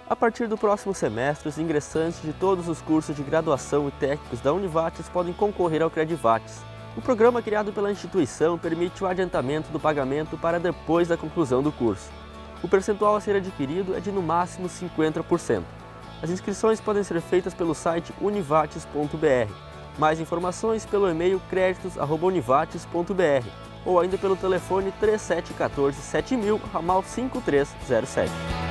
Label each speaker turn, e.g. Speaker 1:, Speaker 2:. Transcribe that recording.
Speaker 1: A partir do próximo semestre, os ingressantes de todos os cursos de graduação e técnicos da Univates podem concorrer ao Credivates. O programa criado pela instituição permite o adiantamento do pagamento para depois da conclusão do curso. O percentual a ser adquirido é de no máximo 50%. As inscrições podem ser feitas pelo site univates.br. Mais informações pelo e-mail creditos@univates.br ou ainda pelo telefone 3714 7000, ramal 5307.